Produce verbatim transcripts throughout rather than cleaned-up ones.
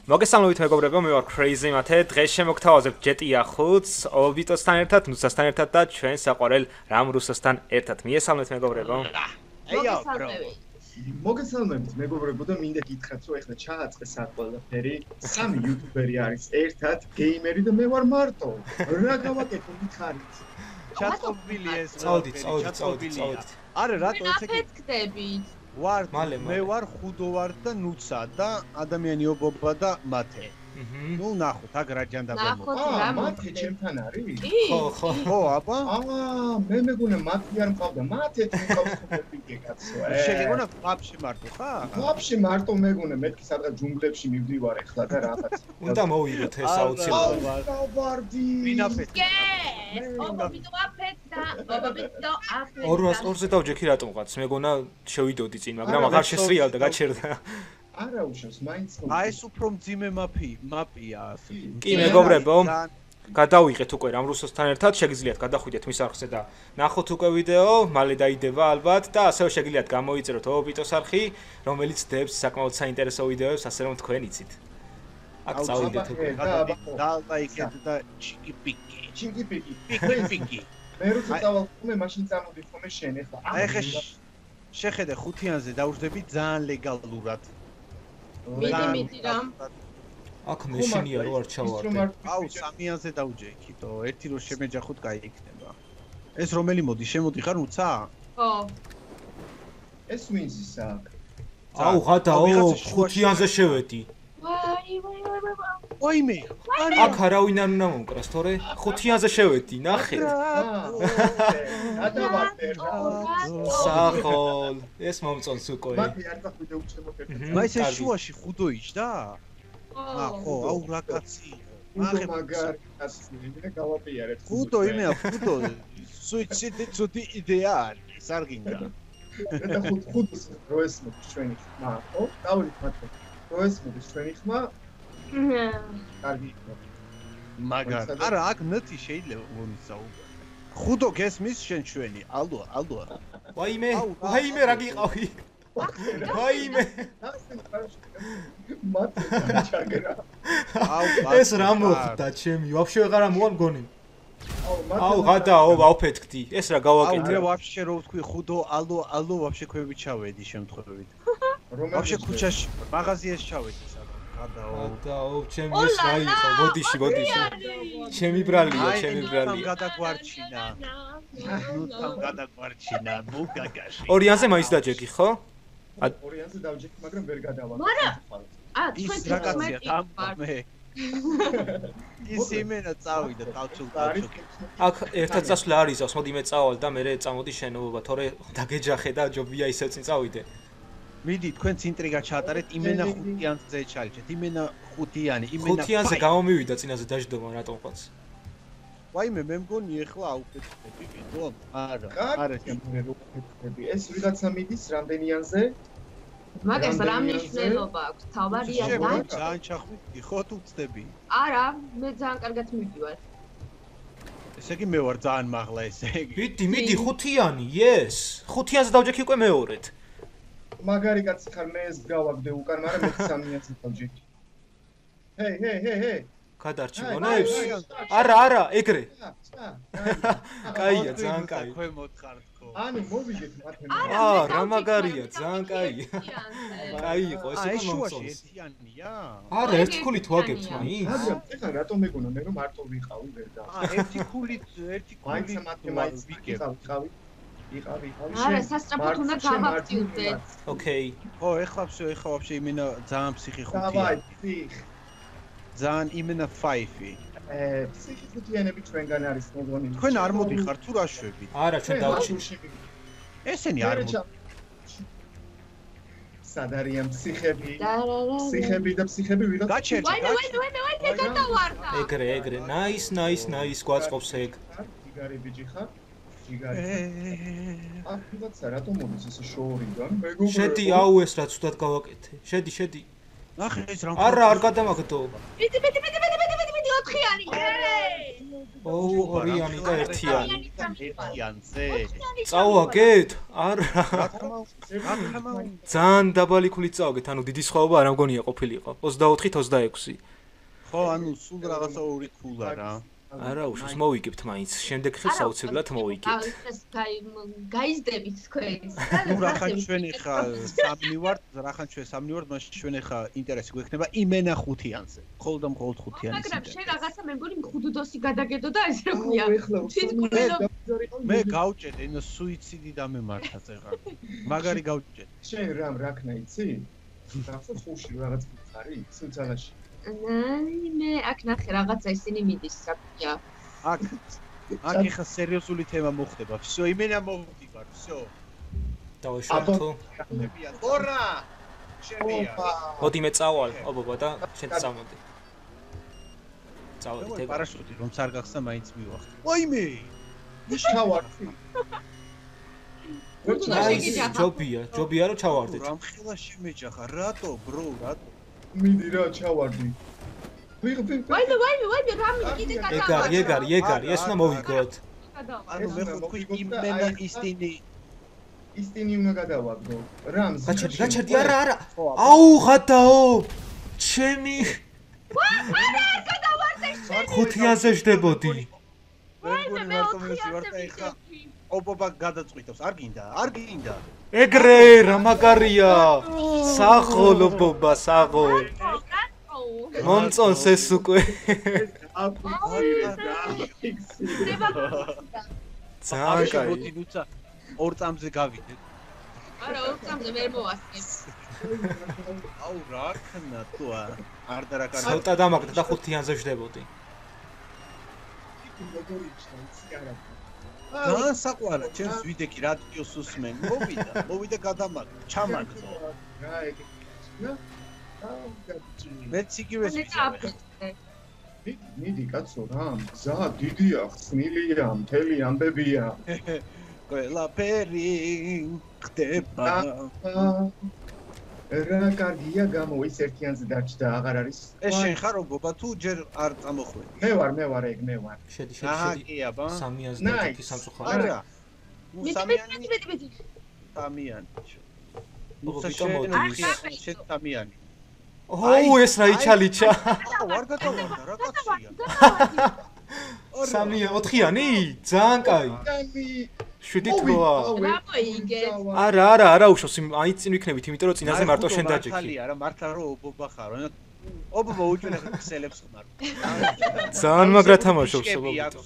მოგესალმებით მეგობრებო, მე ვარ Crazy Mate. დღეს შემოგთავაზებთ ჯეტი ახუთს, ობიტოსთან ერთად, ნუცასთან ერთად და ჩვენ საყვარელ რამ რუსოსთან ერთად. მიესალმეთ მეგობრებო. მოგესალმებით. მოგესალმებით მეგობრებო და მინდა გითხრათ, რომ ეხლა ჩააწყეს აქ ყველაფერი. სამი იუთუბერი არის ერთად, გეიმერი და მე ვარ მარტო. რა გავაკეთო მითხარით? ჩაწყობილი ეს. წავდით, წავდით, წავდით, წავდით. არა, რატო მე ესე აფეთქდებით. ვარ, მალე, მე მალე. ვარ ხუდო ვარ და ნუცა და ადამიანი ობობა და მათე. ნუ ნახოთ, აგ რა ჯანდაბა. ნახოთ რა აა, მათე მოხდება. ჩემთან არის? ხო, ხო. ხო, აბა. აა, მე მეგონა მათე არ მყავდა, მათე თუ მყავს ხופები კაცო. შეგეგონა ვაფშე მარტო ხარ? ვაფშე მარტო მეგონა, მეთქი სადღაც ჯუნგლებში მივდივარ ეხლა და რაღაც. უნდა მოვიგოთ ეს აუცილებლად. გავარდი. ვინაფეთ? კე! ობობიტო აფეთქდა, ობობიტო აფეთქდა. ორას ორზე დავჯექი რატომღაც, მეგონა შევიდოდი წინ, მაგრამ აღარ შესრიალდა, გაჩერდა. არა უშავს, მაინც ხო. აი ეს უფრო მძიმე მაფი, მაპია ასე. კი, მეგობრებო. გადავიღეთ უკვე რამ რუსოსთან ერთად, შეგიძლიათ გადახვიდეთ მის არხზე და ნახოთ უკვე ვიდეო, მალე დაიდება ალბათ და ასევე შეგიძლიათ გამოიწეროთ ობიტოს არხი, რომელიც დებს საკმაოდ საინტერესო ვიდეოებს, ასე რომ თქვენ იცით. აქ წავიდეთ უკვე. და იქეთ და ჩიკი პიკი. ჩინგი პიკი. პიკი პიკი. მე როცა წავალ ხომ მაშინ წამოდი ხომ შენ ეხლა. აი ხე შეხედე ხუთიანზე დაუждები ძალიან ლეგალურად. მიდი მიდი რა. აქ მეშინია რო არ ჩავარდე. აუ სამიანზე დაუჯექითო, ერთი რო შემეჯახოთ კაი იქნება. ეს რომელი მოდი, შემოდი ხარ უცა? ხო. ეს ვინც ის აქ? აუ, გადაო, ხუთიანზე შევედი. ვაი ვაი ვაი ვაი. ოიმე. აქ არავინ არ უნდა მომკრას, თორე ხუთიანზე შევედი, ნახე. გადავარდე რა. სახოლ, ეს მომწონს უკვე. მათი არ წახვიდე უჩემოთ ერთ. მაის ეს შუაში ხუდო იჯდა? აა ხო, აუ რა კაცი. ნახე მაგარი კაცი, მე გავაპიარეთ. ხუდო იმეა, ხუდო. სუიციდი ცუდი იდეა არის, სარგინდა. და ხუთ ხუთს რო ესმოთ ჩვენი ხმა, ხო? დავით მათე. რო ესმოთ ჩვენი ხმა, კარგი იქნება. მაგარ. არა, აქ ნათი შეიძლება მომისაუბრო. ხუდო გესმის შენ ჩვენი. ალო, ალო. ვაიმე, ვაიმე რა გიყავი? ვაიმე. მათე ჩაგერა. აუ, ეს რა მოხდა ჩემი? ვაფშე ვეღარ ამოვარ მგონი. აუ, მათე. აუ, გადაო, ავფეთქდი. ეს რა აუ, გავაკეთე? მე ვაფშე რო ვთქვი ხუდო, ალო, ალო, ვაფშე ქვევი ჩავედი შემთხვევით. ვაფშე რომელი ქუჩაში, მაღაზიაში ჩავედი სადღაც. გადაო. გადაო, ჩემი ეს რა იყო? ბოდიში, ბოდიში. ჩემი ბრალია, ჩემი ნუ ბრალია. გადაგვარჩინა. ნუ თან გადაგვარჩინა, მუგაგაში. ორიანზე მაინც დაჯექი, ხო? ორიანზე დავჯექი, მაგრამ ვერ გადავარ. მარა. ა ის თქვენ რა კაცია, თერთმეტი თამბა ვართ. მე. ის იმენა წავიდა თავჩულ არის თავჩულ. აქ ერთად წასვლა არ იზავს, მოდი მე წავალ და მე წამოდი შენობა, თორე დაგეჯახე და ჯობია ისევ წინ წავიდე. მიდი, თქვენც ინტრიგა ჩაატარეთ, იმენა ხუთიანზე ჩაიჭეთ, იმენა ხუთიანი, იმენა ხუთიანზე გამომივიდა წინაზე დაждდომა რატომღაც. ვაიმე, მე მგონი ეხლა აუფეთქები, ვიდო? არა, არა, კარგი, ეს ვიღაცა მიდის რამდენიანზე? მაგას რა მნიშვნელობა აქვს? თავარია და ძალიან ჩახვიდდი, ხო თუ ვწდები? არა, მე ძალიან კარგად მივდივარ. ესე იგი მე ვარ ძალიან მაღლა ესე იგი. მიდი, მიდი ხუთიანი, yes. ხუთიანზე დავჯექი უკვე მეორედ. მაგარი კაცი ხარ, მე ეს გავაგდე უკან, მაგრამ მე სამიანზე დავჯექი. ჰეი, ჰეი, ჰეი, ჰეი. გადარჩი მონებს? არა, არა, ეგრე. კაია, ძალიან კაი. ქვემოთ ხარ თქო. ანუ მოვიგეთ მათე. აა, რა მაგარია, ძალიან კაია. კაი იყო, ეს აი უკვე შუაში მომწონს. ერთიანია? არა, ერთი ქულით ვაგებთ მაინც. მაგრამ ეხლა რატომ მეგონა მე რომ მარტო ვიყავი ვერ და. აა, ერთი ქულით, ერთი მაინც ქულით მათე მაინც ვიგებ. ვიყავი, ვიყავი. ვიყავი, ვიყავი. არა, სასწრაფოდ უნდა გავაქტიურდეთ. ოკეი. ხო, ეხლა ვსე, ეხლა ვაფშე იმენა ძალიან ფსიხი ხუთია. დავაი, ფიხ. ძალიან იმენა ფაიფი. ე, ფსიხი ხუთიანები ჩვენგან არის მოგონი. თქვენ არ მოდიხართ თუ რა შვებით? არა, ჩვენ დავჭი. ესენი არ მოდი. სად არიან ფსიხები? და რა რა. ფსიხები და ფსიხები ვიღაც. გაჩერდი, ვაინე ვაინე ვაინე ვაინე გადავარდა. ეგრე, ეგრე. ნაის, ნაის, ნაის გვაწყობს ეგ. ჯიგარი ბიჭი ხარ? ჯიგარი. ე აქ ვიღაცა რატომ მოდის ესე შოურიდან? მეგობრებო. შედი, აუ ეს რა ცუდად გავაკეთე. შედი, შედი. ნახე ეს რა. არა, არ გადამაგდო. მიდი მიდი მიდი მიდი მიდი მიდი ოთხიანი. ოუ, ორიანი და ერთიანი. ერთიანზე. წავაგეთ? არა. რა თქმა უნდა. ძალიან დაბალი ქულით წავაგეთ, ანუ დიდი სხვაობა არ მგონია ყოფილიყო. ოცდაოთხით ოცდაექვსი. ხო, ანუ სულ რაღაცა ორი ქულა რა. არა, უშავს მოვიგებთ მაინც. შემდეგ ხელს აუცილებლად მოვიგებთ. გაიზდებით თქვენ. ნუ რახან ჩვენ ხა სამი ვართ, რახან ჩვენ სამი ვართ, მაშინ ჩვენ ხა ინტერესი გვექნება იმენა ხუთიანზე. ხოლმე და მხოლოდ ხუთიანის. მაგრამ შენ რაღაცა მე მგონი მხუდუდოსი გადაგედო და ეს რა ქვია. მე გავჭედე, ნუ სუიციდი დამემართა წეღარ. მაგარი გავჭედე. შენ რამ რაკნა იცი? გახსოვს ხუში რაღაც ხარი, სულცალაში. აი მე აქ ნახე რაღაცა ისინი მიდის საკია. აქ აქ ხა სერიოზული თემა მოხდება. всё, იმენა მოვდივარ, всё. დავაშავთო. ორა! შემია. მოდი მე წავალ, ობობა და შენ წამოდი. წავედი ეგ ეგ. პარაშუტი რომ არ გახსნა მაინც მივახტე. ვაიმე! ჩავარდი. ჯობია, ჯობია რომ ჩავარდეთ. რამხელა შემეჯახა, რატო, bro, რატო? მიდი რა ჩავარდი. ვიღებ. ვაიმე, ვაიმე, ვაიმე, რამე კიდე გადავა. ეგარი, ეგარი, ეგარი, ეს უნდა მოვიგოთ. ანუ მე ხუთი იმენა ისტინი ისტინი უნდა გადავაგდო. რამს. გაჩერდი, გაჩერდი, არა, არა. აუ, ხათაო. ჩემი არა, გადავარდე შენ. ხუთიანზე ჯდებოდი. ვაიმე, მე ოთხიანზე ხა. ობობა გადაწყვიტავს, არ გინდა, არ გინდა. ეგრე რა მაგარია. საღოლობობა, საღოლ. მომწონს ეს უკვე. ძალიან კაი. ნუცა ორ წამზე გავიდე. არა, ორ წამზე ვერ მოვასწრებ. აუ რა ქნა თუ არ და რა კარგი. ცოტა დამაგდა და ხუთიანზე ჯდებოდი. ძალიან საყვარა, ჩემს ვიდეკი რადიოს უსმენ. მოვიდა, მოვიდა გადამაგდა, ჩამაგდა. რა ეგ. მეც იგივეს ვიცი. მიდი კაცო რა, გზა დიდია, ხსნილია, მთელი ამბებია. ყველაფერი ხდება. რა კარგია გამოის ერთიანზე დაჭდა, აღარ არის. ეს შენ ხარ ობობა თუ ჯერ არ წამოხვედი? მე ვარ, მე ვარ ეგ, მე ვარ. შედი, შედი, აჰა, შედი. კი აბა. სამიანზე და ერთი სამწუხარო. არა. ნუ მეტი, სამიანი, მეტი, მეტი, მეტი. სამიანი. ო, უცა ვიტო მოდი. შენ შენ სამიანი. ოუ, ეს რა იჩალიჩა. აუ, არ გადავარდა, რა კაცია. სამი, ოთხიანი? ძალიან კაი. შვიდი თქოა. რა მოიგე? არა, არა, არა უშავს, აი წინ ვიქნებით, იმიტომ რომ წინაზე მარტო შენ დაჯექი. მართალია რა, მართლა რომ ობობა ხარ, ობობა უჭირე ხსელებს ხმარ. ძალიან მაგრა თამაშობს ობობა.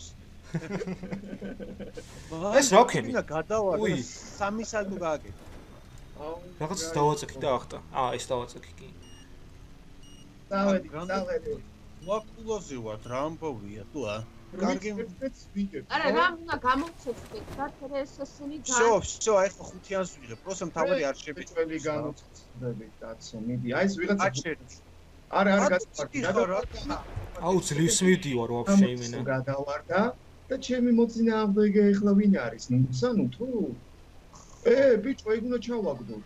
ეს რა ვქენი? გადავარდა, სამი საათი გააკეთა. რაღაც დავაწექი და ახტა. აა, ეს დავაწექი კი. დავედი, დავედი. ვაკულოზე ვარ, რა ამბავია თუ ა? კარგი არა, რა უნდა გამოვცეცდეთ, რა ეს ესენი და всё, всё, აი ხო ხუთიანს ვიღებ, პროსტა მთავარი არ შევიდე. წელი განუწყვეტები, კაცო, მიდი. აი ეს ვიღაცა აჩერდი. არა, არ გაწყვეტი, რა. აუ, ძლივს მივდივარ ვაფშე იმენა. გადავარდა და ჩემი მოწინააღმდეგე ეხლა ვინ არის? ნუსანუ თუ? ე, ბიჭო, ეგ უნდა ჩავაგდოთ.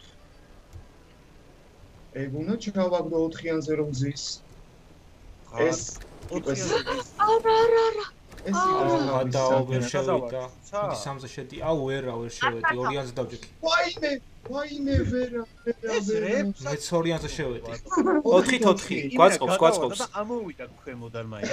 ეგ უნდა ჩავაგდო ოთხიანზე რომ ზის. ეს არა, არა, არა. ეს იყო გადაო ვერ შევიდა. იგი სამზე შედი. აუ, ვერა, ვერ შევედი. ორიანზე დავჯექი. ვაიმე, ვაიმე ვერა, ვერა. ეს რეპს მეც ორიანზე შევედი. ოთხით ოთხი. გვაწყობს, გვაწყობს. და ამოვიდა ქვემოდან მაინც.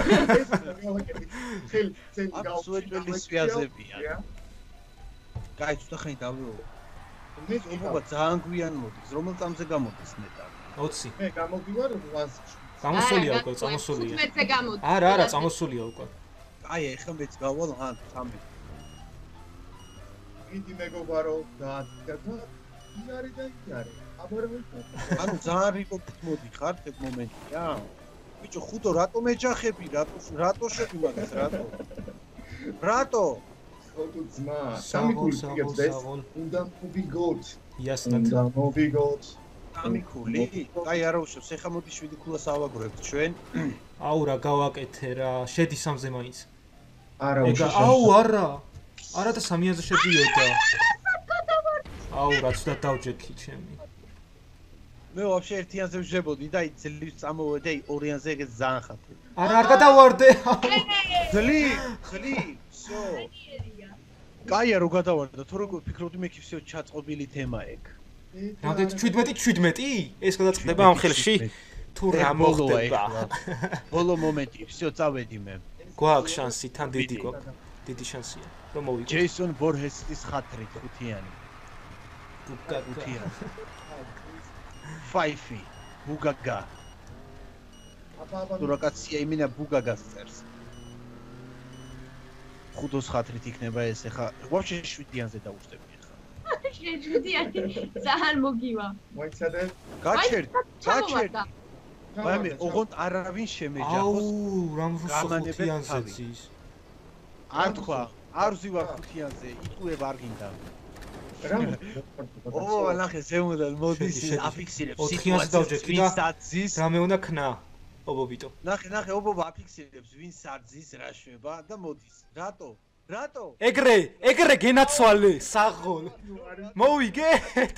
ხელი, ხელი გავსვეთველი სვიაზებია. კაი, ცოტა ხანი დავიო. მე ობობა ძალიან გვიან მოდის. რომელ წამზე გამოდის ნეტა? ოცი. მე გამოვიდარ ღვაზში. წამოსულია უკვე, წამოსულია. ხუთმეტზე გამოდი. არა, არა, წამოსულია უკვე. აი, ეხლა მეც გავალ ან სამი. მიდი მეგობარო და და იარი და იარი. აბარემ. ანუ ძალიან რიგობით მოდიხარ ეგ მომენტია. ბიჭო, ხუთო რატო მეჯახები? რატო რატო შედი მაგას რატო? რატო? ხუთო ძმა, სამი ქული გიგებს უნდა მოვიგოთ. იასნად. უნდა მოვიგოთ. სამი ქული? აი არა უშავს, ეხლა მოდი შვიდი ქულას ავაგროებთ ჩვენ. აუ რა გავაკეთე რა, შედი სამზე მაინც. არა უშავს. აუ არა. არა და სამიანზე შედიოდა. აუ რა ცუდად დავჯექი ჩემი. მე ვაფშე ერთიანზე ვжебოდი და ძლივს წამოვედი ორიანზე ეგ ძალიან ხათი. არა, არ გადავარდე. ძლი, ძლი, всё. კაია რო გადავარდა, თუ როგორ ფიქრობდი მე კი всё ჩაწყობილი თემა ეგ. რამდენი შვიდმეტი შვიდმეტი? ეს გადაწყდება ამ ხელში? თუ რა მოხდება? ბოლო მომენტი, всё წავედი მე. გვაქვს შანსი, თან დიდი გვაქვს. დიდი შანსია. რომ მოვიგოთ. ჯეისონ ბორჰესის ხათრი ხუთიანი. ხუთიანი. ფაიფი, ბუგაგა. თუ რაკაცია იმინა ბუგაგას წერს. ხუთოს ხათრით იქნება ეს ახლა. ვაფშე შვიდიანზე დაუშვები ახლა. შვიდიანი ძალიან მოგივა. მოიცადე? გაჩერდი, გაჩერდი. მე ოღონდ არავინ შემეჯახოს. აუ, რამრუსო ხუთიანზე ძის. არ თქვა, არ ვზივარ ხუთიანზე, იტყუება არ გინდა. ო, ნახე, ზემოდან მოდის აფიქსირებს ოთხიანზე დავჯერდი და რამე უნდა ქნა. ობობიტო. ნახე, ნახე, ობობა აფიქსირებს ვინ სარძის რა შვება და მოდის. რატო? რატო? ეგრე, ეგრე გენაცვალე, საღოლ. მოვიგე?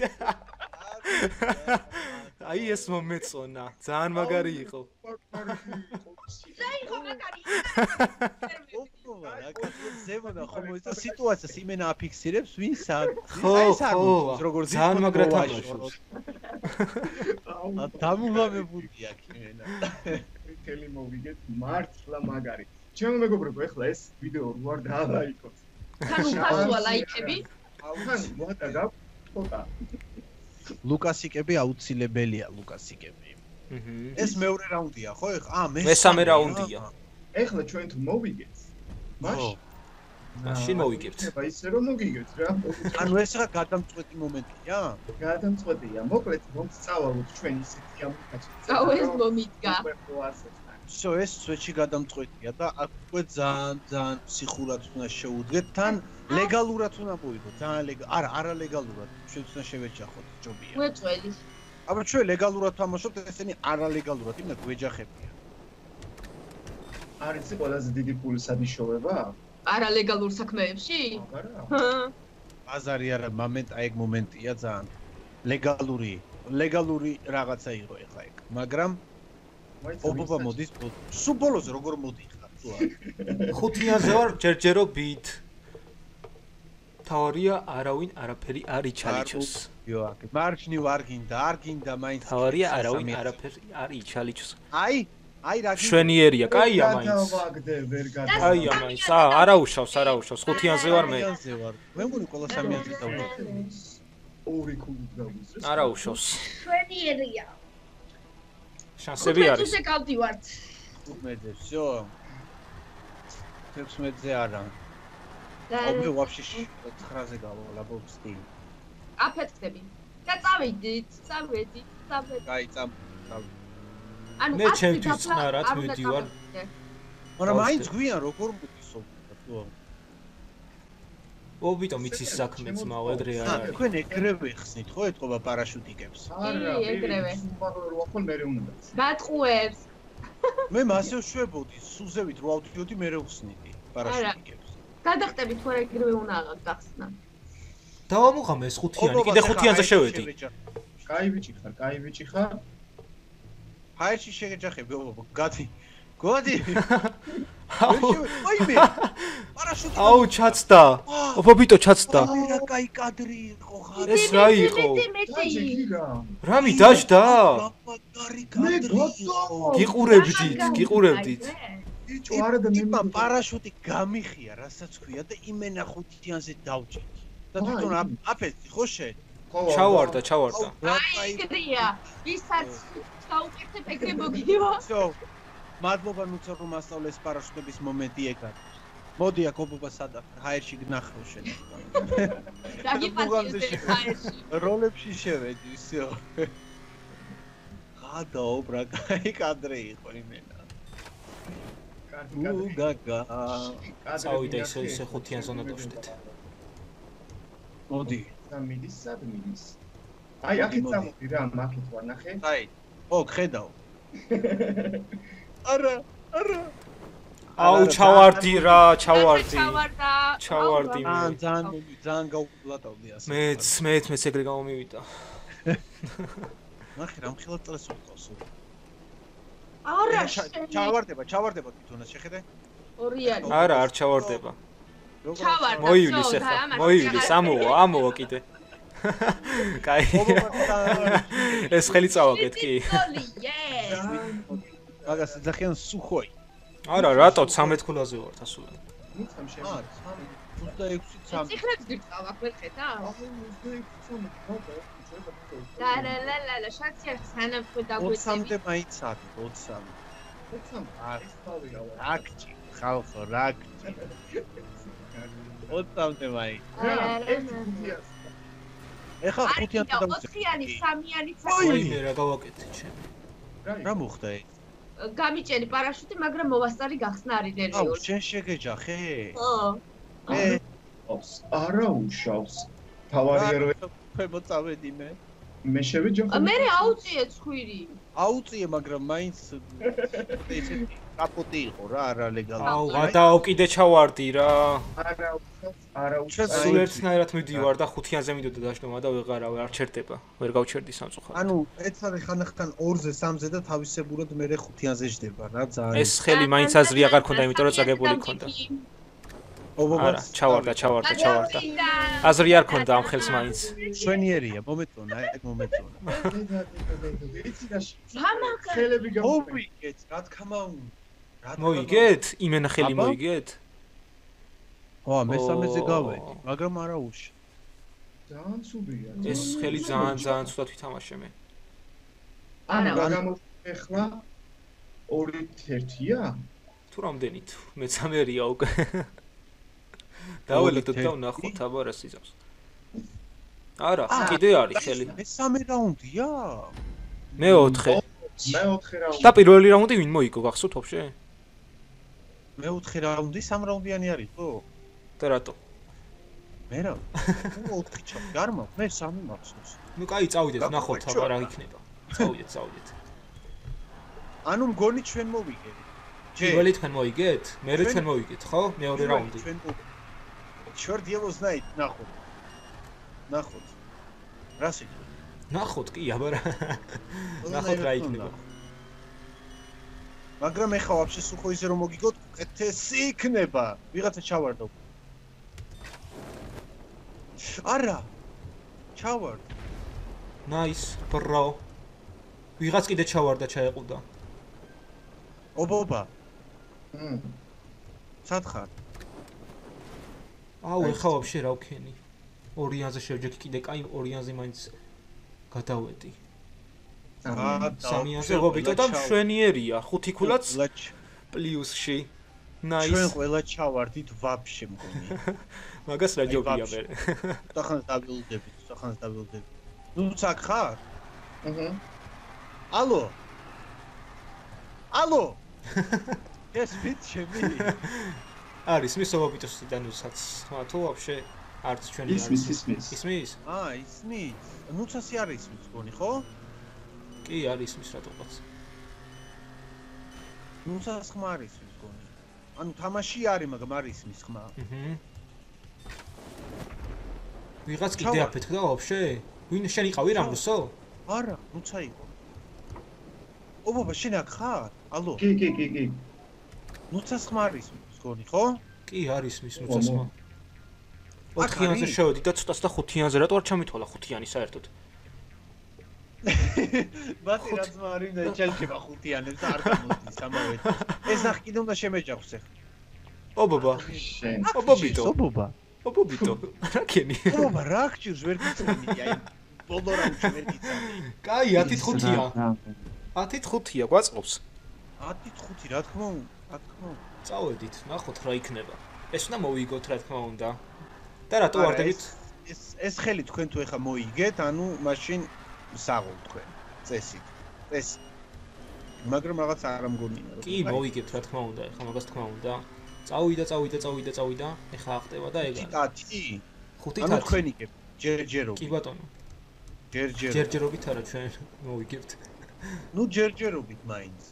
აი ეს მომეწონა, ძალიან მაგარი იყო. დაიხო მაგარი. ოპოვა, რა კაცო ზემოდან ხომ მოიწა სიტუაციას იმენა აფიქსირებს ვინ სარძის. ხო, ხო, როგორ ძალიან მაგრა თამაშობს. აა დამუღამებული აქ იმენა. თელი მოვიგეთ მართლა მაგარი. ჩემო მეგობრებო, ეხლა ეს ვიდეო როარ დაალაიქოთ. თან უფასოა ლაიქები? აუთან მოატა გაქვს ფოტო. ლუკასიკები აუცილებელია, ლუკასიკები. აჰა. ეს მეორე რაუნდია, ხო? ეხლა აა მესამე რაუნდია. ეხლა ჩვენ თუ მოვიგეთ. მაშინ მაშინ მოვიგებთ. ეხლა ისე რომ მოგიგებთ რა. ანუ ეს რა გადამწყვეტი მომენტია? გადამწყვეტია. მოკლედ რომ სწავლოთ ჩვენ ისეთი ამბავი. აუ ეს მომიდგა. всё ეს სვეჩი გადამწყვეტია და აკვე ძალიან ძალიან ფსიხურად უნდა შეუდგეთ თან ლეგალურად უნდა მოვიდოთ ძალიან ლეგალ არა არა ლეგალურად ჩვენ უნდა შევეჯახოთ ჯობია უეწველი აბა ჩვენ ლეგალურად თამაშობთ ესენი არა ლეგალურად იმდა გვეჯახებია არის ყველაზე დიდი პულსადი შოვება არა ლეგალურ საქმეებში არა ბაზარი არა მომენტ აი ეგ მომენტია ძალიან ლეგალური ლეგალური რაღაცა იყო ეხლა ეგ მაგრამ ობობა მოდის სულ ბოლოს როგორ მოდიხარ თუ არა ხუთიანზე ვარ ჯერჯერობით თავარია არავინ არაფერი არ იჩალიჩოს იო აკ მარჯნი ვარ გინდა არ გინდა მაინც თავარია არავინ არაფერი არ იჩალიჩოს აი აი რა გინდა შვენიერია კაია მაინც გადავაგდე ვერ გადა კაია მაინც აა არაუშავს არაუშავს ხუთიანზე ვარ მე მე მგონი ყველა სამიანზე დავუშვი ორი კუბი დავუშვი არაუშავს შვენიერია შანსები არის. თუმცა გავდივართ. ხუთმეტზე, всё. თექვსმეტზე არა. ობე ვაფშე ცხრაზე გავალაბობსდი. აფეთქდები. და წავიდით, წავედით, წავედით. კაი, წამ. ანუ მე ჩემთვის წყნარად მივდივარ. მაგრამ მაინც გვიან როგორ მოდის ობო. ობიტომ იცის საქმე ძმაო ეგრე არ არის. თქვენ ეგრევე ხსნით ხო ეთყობა პარაშუტიკებს? არა, ეგრევე. უახალ მე უნდა. გატყუებს. მე მასე ვშვებოდი, სუზევით რო ავდიოდი მე ვხსნიდი პარაშუტიკებს. გადახტებით თუ არა ეგრევე უნდა გახსნა. დავამუღამე ეს ხუთიანი, კიდე ხუთიანზე შევედი. კაი ბიჭი ხარ, კაი ბიჭი ხარ. ჰაერში შეგეჯახები, ობო, გადი. გოდი. აიმე. პარაშუტი. აუ, ჩაცდა. ოფობიტო ჩაცდა. რა კაი კადრი იყო ხარ. ეს რა იყო? რამი დაждდა? მაგარი კადრი. გიყურებდით, გიყურებდით. ბიჭო, არა და მე პარაშუტი გამიხია, რასაც ქვია და იმენა ხუთიანზე დავჭით. და თვითონ აფეთი ხო შენ? ჩავარდა, ჩავარდა. აი, ეგრეა. ვისაც გაუკეთებ ეგრე მოგივა. всё. მადლობა ნუცა რომ მასწავლეს პარაშუტების მომენტი ეგ არის. მოდი აქ ობობა სადა ჰაერში გნახრო შენ. რა გიპატიეს ჰაერში. როლებში შევედი, всё. გადაო ბრა, კაი კადრი იყო იმენა. კადრი გაგა. წავიდა ისე ისე ხუთიანს უნდა დავშდეთ. მოდი. და მიდის სად მიდის? აი აქეთ წამოდი რა, მაქეთ ვარ ნახე. აი. ო, ხედავ. არა, არა. აუ, ჩავარდი რა, ჩავარდი. ჩავარდა. ჩავარდი მე. ძალიან ძალიან ძალიან გაუკლატავდი ასე. მეც, მეც მეც ეგრე გამომივიდა. ნახე რა მხილად წელს უყავს. არა, ჩავარდება, ჩავარდება თვითონაც შეხედე? ორიანი. არა, არ ჩავარდება. ჩავარდა. მოივლის ახლა, მოივლის, ამოვა, ამოვა კიდე. კაი. ეს ხელი წავაგეთ კი. მაგას ძახიან სუხოი. არა, რატო ცამეტ ქულაზე ვარ ასულან. მიცემ შენ. აა, ოცდაექვსი წამი. ციხრებს გიწავა ხედა? ახლა ოცდაექვსი წამი მოდა. და ლა ლა ლა ლა შანსი არ სანამ ხო დაგვეცები. ოცამდე მაინც არის, ოცამდე. ოცამდე. ეს თავია. რაკჭი, ხალხო, რაკჭი. ოცამდე მაინც. ეხლა ხუთიანი და ოთხიანი, სამიანი ოიმე რა გავაკეთე ჩემი. რა მოხდა ეს? გამიჭერი პარაშუტი, მაგრამ მოვასწარი გახსნა არის აუ, ნერვიული. შენ შეგეჯახე? ხო. მე არა უშავს. თავარია რომ მოწავედი მე. მე შევეჯახე. მე აუწიე ცხვირი. აუწიე, მაგრამ მაინც ესეთი კაპოტი იყო რა, არა ლეგალური. აუ, გადაო კიდე ჩავარდი რა. არა უშავს, არა უშავს. სულ ერთნაირად მიდივარ და ხუთიანზე მიდოდა დაშნომა და ვეღარავე, არ ჩერდება. ვერ გავჩერდი სამწუხაროდ. ანუ ეცარი ხანახთან ორზე, სამზე და თავისებურად მე ხუთიანზე ჯდება რა, ძალიან. ეს ხელი მაინც აზრი აღარ ქონდა, იმიტომ რომ წაგებული ქონდა. არა, ჩავარდა, ჩავარდა, ჩავარდა. აზრი არ ქონდა ამ ხელს მაინც. შვენიერია, მომეწონა, ეგ მომეწონა. იცი და მამა ხელები გამოვიგეთ. მოვიგეთ, რა თქმა უნდა. მოიგეთ? იმენა ხელი მოიგეთ? ო, მესამეზე გავედი, მაგრამ არა უშ. ძალიან ცუდია. ეს ხელი ძალიან ძალიან ცუდად ვითამაშე მე. არა, გამოვიხლა ორი ერთია? თუ რამდენი თუ მეცამერია უკვე. დაველოდოთ და ვნახოთ აბა რა სიზავს. არა, კიდე არის ხელი. მესამე რაუნდია? მეოთხე. მეოთხე რაუნდი. და პირველი რაუნდი ვინ მოიგო, გახსოვთ ვაფშე? მეოთხე რაუნდი სამ რაუნდიანი არის ხო? და რატო? მე რა? ოთხი ჩავდი, არ მაქვს, მე სამი მახსოვს. ნუ კაი, წავიდეთ, ვნახოთ აბა რა იქნება. წავიდეთ, წავიდეთ. ანუ მგონი ჩვენ მოვიგეთ. პირველი თქვენ მოიგეთ? მერე თქვენ მოიგეთ, ხო? მეორე რაუნდი. Черт его знает, нахуй. Нахуй. Раз идёт. ნახოთ კი, აბა რა. ნახოთ რა იქნება. მაგრამ ეხა ვაფშე სულ ხო ისე რომ მოგიგოთ, ეთესი იქნება. ვიღაცა ჩავარდა. არა. ჩავარდა. Nice, bro. ვიღაც კიდე ჩავარდა, ჩაეყუდა. ობობა. მმ. სათხარ. აუ, ეხა ვაფშე რა ვქენი. ორიანზე შევჯექი კიდე, კაი, ორიანზე მაინც გადავედი. სამიანზე ვობიტო და მშვენიერია, ხუთი ქულაც პლუსში. Nice. ჩვენ ყველა ჩავარდით ვაფშე მგონი. მაგას რა ჯობია მე. სახანს დავილდებით, სახანს დავილდებით. ნუ ცაკ ხარ? აჰა. ალო. ალო. ეს ვით შემი. არის მის ობიტოსიდანუსაც, თუ ვაფშე არც ჩვენი არის. ისმის, ისმის. ისმის? აა, ისმის. ნუცასი არის ისმის გონი, ხო? კი, არის ისმის რატოღაც. ნუცას ხმა არის ისმის გონი. ანუ თამაში არის, მაგრამ არის ისმის ხმა. აჰა. ვიღაც კიდე აფეთქდა ვაფშე? ვინ შენ იყავი რამ რუსო? არა, ნუცა იყო. ობობა, შენ აქ ხარ? ალო. კი, კი, კი, კი. ნუცას ხმა არის ისმის გონი, ხო? კი, არის მის ნუცას ხმა. ოთხიანზე შევედი და ცოტას და ხუთიანზე რატო არ ჩამითვალა ხუთიანი საერთოდ? ბატი რაც მაარი და ჩელჩება ხუთიანებს და არ გამოდის ამავე. ეს ნახ კიდე უნდა შემეჯახოს ახლა. ობობა. შენ. ობობიტო. ობობა. ობობიტო. რა კენი? ობობა, რა გჭირს ვერ გიწევი, აი ბოლო რაუნდში ვერ გიწევი. კაი, ათით ხუთია. ათით ხუთია, გვაწყობს. ათით ხუთი, რა თქმა უნდა, რა თქმა უნდა. წავედით, ნახოთ რა იქნება. ეს უნდა მოვიგოთ, რა თქმა უნდა. და რატო ვარდებით? ეს ეს ხელი თქვენ თუ ეხა მოიგეთ, ანუ მაშინ საღოლ თქვენ წესით. ეს მაგრამ რაღაც არ ამგონია რომ კი, მოვიგებთ, რა თქმა უნდა, ეხა მაგას თქმა უნდა. წავიდა, წავიდა, წავიდა, წავიდა. ეხა აღტევა და ეგ არის. ათი? ხუთი ანუ თათი. თქვენ იგებთ ჯერჯერობით. კი ბატონო. ჯერჯერობით. ჯერჯერობით არა ჩვენ მოვიგებთ. ნუ ჯერჯერობით მაინც.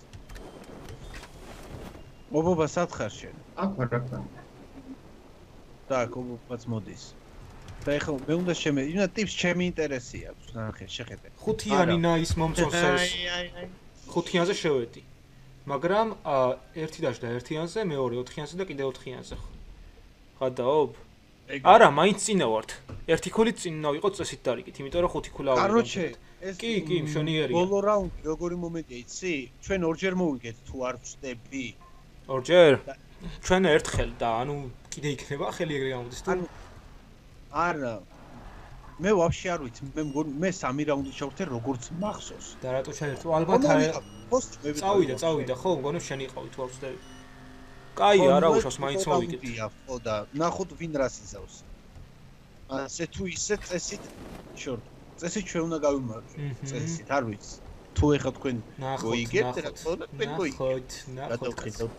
ობობა სათხარ შენ. აქ ვარ, აქ ვარ. так, ობობაც მოდის. და ეხლა მე უნდა შემე, ინა ტიპს ჩემი ინტერესი აქვს, ნახე, შეხედე. ხუთიანი ნაის მომწონს. ხუთიანზე შევედი. მაგრამ ერთი დაჟდა ერთიანზე, მეორე ოთხიანზე და კიდე ოთხიანზე ხო. გადაობ? არა, მაინც წინა ვართ. ერთი ქულით წინ უნდა ვიყო წესით დარიგით, იმიტომ რომ ხუთი ქულა ავიღე. კაროჩე, ეს კი, კი, მშვენიერია. ბოლო რაუნდი როგორი მომენტია, იცი? ჩვენ ორჯერ მოვიგეთ თუ არ ვწდები. ორჯერ? ჩვენ ერთხელ და ანუ კიდე იქნება ხელი ეგრე გამოდის თუ? არა. მე ვაფშე არ ვიცი, მე მგონი მე სამი რაუნდი შევხვდე როგორც მახსოვს. და რატო შეერთო? ალბათ წავიდა, წავიდა, ხო, მგონი შენ იყავი თუ არ ვწდები. კაი, არა უშავს, მაინც მოვიგეთ. ხო და ნახოთ ვინ რას იზავს. ასე თუ ისე წესით შორტ. წესით ჩვენ უნდა გავიმარჯვოთ. წესით არ ვიცი. თუ ეხა თქვენ მოიგებთ, რა თქმა უნდა, თქვენ მოიგებთ. ნახოთ, ნახოთ.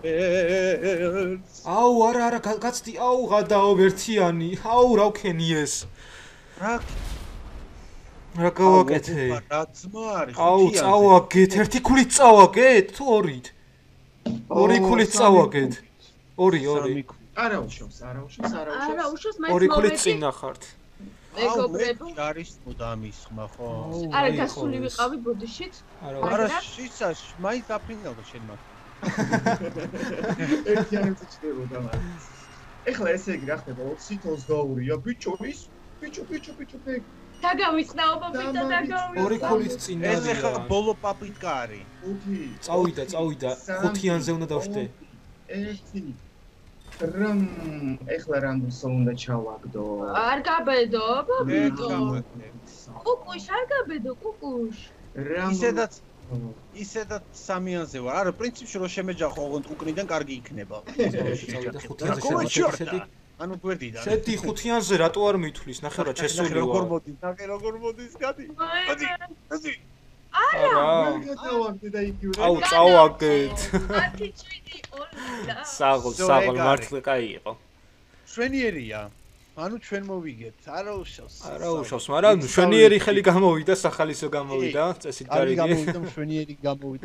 ყველაფერს. აუ, არა, არა, გაცდი, აუ, გადაობ ერთიანი. აუ, რა ვქენი ეს? რა რა გავაკეთე? რა ძმა არის? აუ, წავაგეთ, ერთი ქულით წავაგეთ თუ ორით? ორი ქულით წავაგეთ. ორი, ორი. არა უშავს, არა უშავს, არა უშავს. არა უშავს, მაინც ორი ქულით წინ ნახართ. მეგობრებო. არის მოდამის ხმა ხო? არა, გასული ვიყავი ბოდიშით. არა, შიცა, მაინც აფრინავდა შენ მაგ. ერთიანებზე ჩდებოდა მაგრამ. ეხლა ესე იგი რა ხდება? ოცით ოცდაორია, ბიჭო, ის ბიჭო, ბიჭო, ბიჭო, ბიჭო. დაგავიწნაობა ბიჭო, დაგავიწნა. ორი ქულით წინ ეს დადია. ეხლა ბოლო პაპიტკა არის. ხუთი. წავიდა, წავიდა. ხუთიანზე უნდა დავშტე. ერთი. რამ ეხლა რამოსო უნდა ჩავაგდო. არ გაბედო, ბიჭო. გამოდე. კუკუშ, არ გაბედო, კუკუშ. რამ ისედაც ისედაც სამიანზე ვარ. არა, პრინციპში რო შემეჯახო ოღონდ უკნიდან კარგი იქნება. წავიდა ხუთიანზე შედი. ანუ გვერდიდან. შედი ხუთიანზე რატო არ მithulis? ნახე რა ჩესული ვარ. როგორ მოდის? ნახე როგორ მოდის, გადი. გადი. გადი. არა. გადავაგდე და იგივე. აუ, წავაგეთ. ათი შვიდი ორი. საღოლ, საღოლ მართლა კაი იყო. შვენიერია. ანუ ჩვენ მოვიგეთ. არა უშავს. არა უშავს, მაგრამ შვენიერი ხელი გამოვიდა, სახალისო გამოვიდა, წესით კარგი დარიგი. გამოვიდა, შვენიერი გამოვიდა.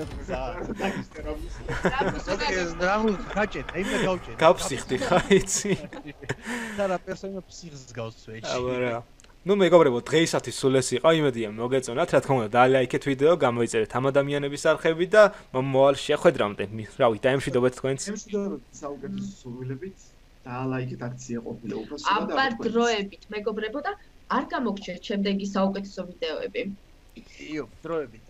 ეს დრამულ ხაჭეთ, აი მე გავჭეთ. გავფსიხდი ხა იცი. და რა პერსონა ფსიხს გავსვეჭი. აბარა. ნუ მეგობრებო, დღეისათვის სულ ეს იყო, იმედია მოგეწონათ, რა თქმა უნდა, დალაიქეთ ვიდეო, გამოიწერეთ ამ ადამიანების არხები და მომავალ შეხვედრამდე. რავი, დაემშვიდობეთ თქვენც. ემშვიდობებით საუკეთესო სურვილებით. დაალაიქეთ აქცია ყოფილა უფასო და აბა დროებით, მეგობრებო და არ გამოგჩეთ შემდეგი საუკეთესო ვიდეოები. იო, დროებით.